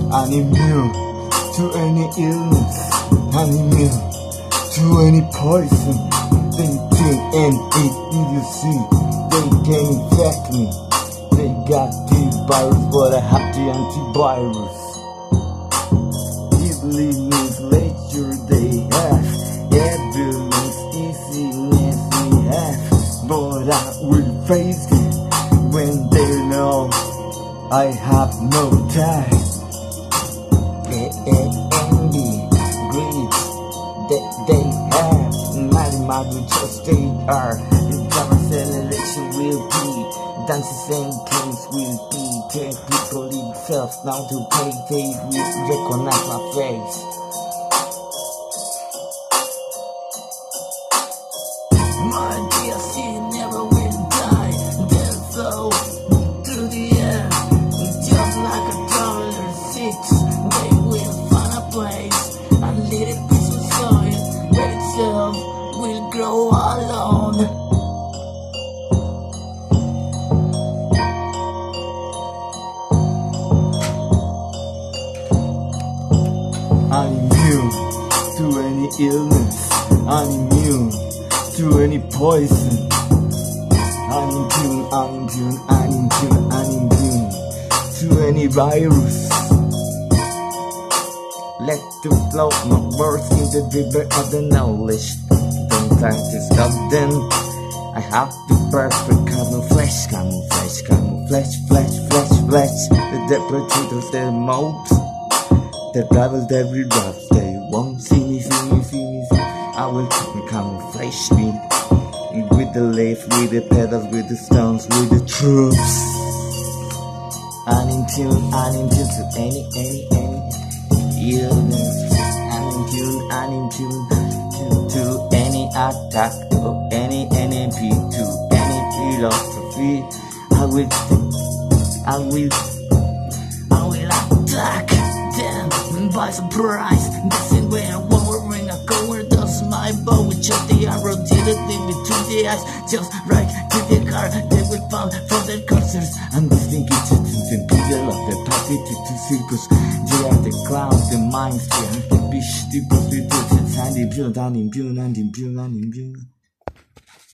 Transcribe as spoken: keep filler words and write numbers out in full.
I'm immune to any illness. I'm immune to any poison. They think and eat idiocy. They can infect me. They got the virus, but I have the antivirus. Easily legislature they have. Evidence, easiness we have. But I will face it when they know I have no time. Envy, greed that they have. Not in my just they are. The drama celebration will be. Dance the same place will be. Take people themselves now to pay. They will recognize my face. My dear, she never will die. They'll flow through the air, just like a traveler six. They will find a place, a little piece of soil where itself will grow alone. I'm immune to any illness. I'm immune to any poison. I'm immune, I'm immune, I'm immune, I'm immune to any virus. Let to flow my words in the river of the knowledge. Don't try to stop them. I have to perfect camouflage, camouflage, camouflage, flash, flash, flash. The depredators, the mobs, they traveled every route. They won't see me, see me, see me, see me. I will camouflage me with the leaf, with the petals, with the stones, with the troops. I'm in tune, I'm in tune to any, any, any illness. I'm in tune, I'm in tune to, to any attack, to any enemy, to any philosophy. I will, I will, I will attack them by surprise. This is where I'm wondering a cover does my bow with just the arrow directly between the eyes, just right to the car. They will fall from their cursors. I'm thinking to the people of the party to two circles. They are the clowns, the minds, they are the fish, the prostitutes, and the pure, and the pure, and the pure, and the pure.